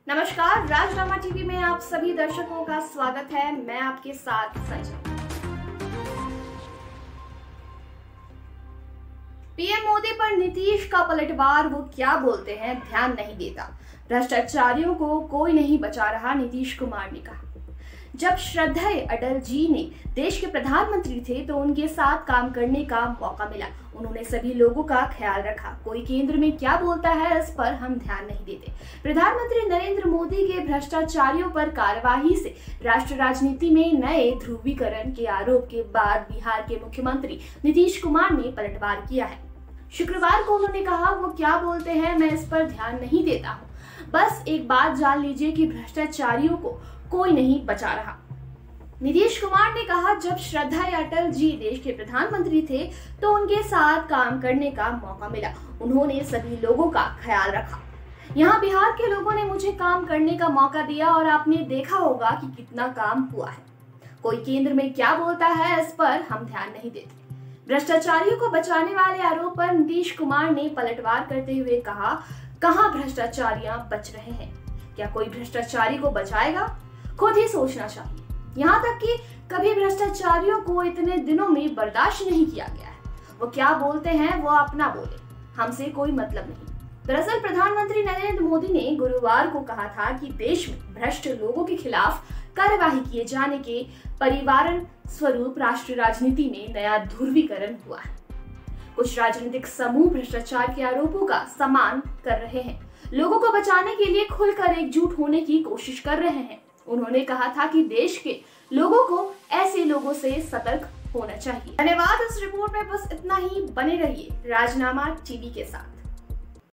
नमस्कार, राजनामा टीवी में आप सभी दर्शकों का स्वागत है। मैं आपके साथ संजय। पीएम मोदी पर नीतीश का पलटवार, वो क्या बोलते हैं ध्यान नहीं देता। भ्रष्टाचारियों को कोई नहीं बचा रहा, नीतीश कुमार ने कहा। जब श्रद्धेय अटल जी ने देश के प्रधानमंत्री थे तो उनके साथ काम करने का मौका मिला। उन्होंने सभी लोगों का ख्याल रखा। कोई केंद्र में क्या बोलता है, इस पर हम ध्यान नहीं देते। प्रधानमंत्री नरेंद्र मोदी के भ्रष्टाचारियों पर कार्यवाही से राष्ट्र राजनीति में नए ध्रुवीकरण के आरोप के बाद बिहार के मुख्यमंत्री नीतीश कुमार ने पलटवार किया है। शुक्रवार को उन्होंने कहा, वो क्या बोलते हैं मैं इस पर ध्यान नहीं देता हूँ, बस एक बात जान लीजिए कि भ्रष्टाचारियों को कोई नहीं बचा रहा। नीतीश कुमार ने कहा, जब श्रद्धेय अटल जी देश के प्रधानमंत्री थे तो उनके साथ काम करने का मौका मिला। उन्होंने सभी लोगों का ख्याल रखा। यहाँ बिहार के लोगों ने मुझे काम करने का मौका दिया और आपने देखा होगा कि कितना काम हुआ है। कोई केंद्र में क्या बोलता है, इस पर हम ध्यान नहीं देते। भ्रष्टाचारियों को बचाने वाले आरोप पर नीतीश कुमार ने पलटवार करते हुए कहा, कहां भ्रष्टाचारियां बच रहे हैं? क्या कोई भ्रष्टाचारी को बचाएगा? खुद ही सोचना चाहिए। यहाँ तक कि कभी भ्रष्टाचारियों को इतने दिनों में बर्दाश्त नहीं किया गया है। वो क्या बोलते हैं वो अपना बोले, हमसे कोई मतलब नहीं। दरअसल प्रधानमंत्री नरेंद्र मोदी ने गुरुवार को कहा था कि देश में भ्रष्ट लोगों के खिलाफ कार्यवाही किए जाने के परिवारन स्वरूप राष्ट्रीय राजनीति में नया ध्रुवीकरण हुआ है। कुछ राजनीतिक समूह भ्रष्टाचार के आरोपों का सम्मान कर रहे हैं, लोगों को बचाने के लिए खुलकर एकजुट होने की कोशिश कर रहे हैं। उन्होंने कहा था कि देश के लोगों को ऐसे लोगों से सतर्क होना चाहिए। धन्यवाद। इस रिपोर्ट में बस इतना ही। बने रहिए राजनामा टीवी के साथ।